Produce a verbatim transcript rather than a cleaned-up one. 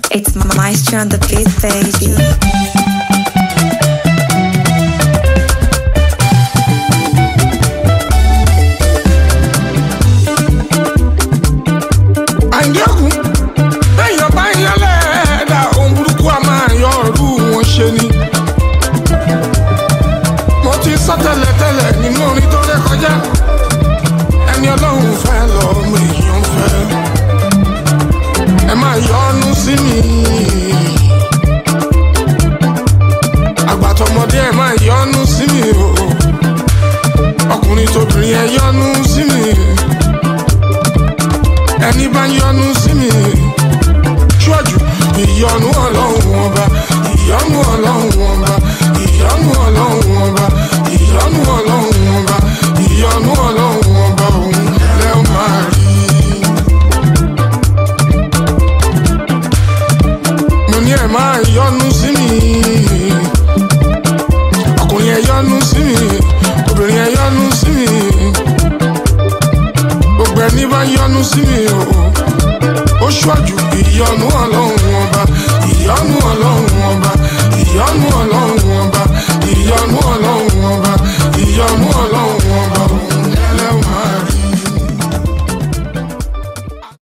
It's Maestro on the beat, baby. Mo ti sọ tẹ́lẹ̀ tẹ́lẹ̀ nínú orin tó ré kọjá ẹni Ọlọ́run fẹ́ lọ́mọ èèyàn fẹ́ ẹ máa yọ́nú sí mi àgbàtọ̀mọdé ẹ máa yọ́nú sí mi o ọkùnrin tóbìnrin ẹ yọ́nú sí mi ẹni bá yọ́nú sí mi ṣọ́jú ìyọ́nú Ọlọ́run ọba ìyọ́nú Ọlọ́run ọba ìyọ́nú Ọlọ́run ọba ìyọ́nú Ọlọ́run ọba ìyọ́nú Ọlọ́run ọba òun lẹ́ ó máa rí. Mo ní ẹ máa yọ́nú sí mi ọkùnrin ẹ yọ́nú sí mi obìnrin ẹ yọ́nú sí mi gbogbo ẹni bá yọ́nú sí mi o ó ṣọ́jú ìyọ́nú Ọlọ́run ọba ìyọ́nú Ọlọ́run ọba ìyọ́nú Ọlọ́run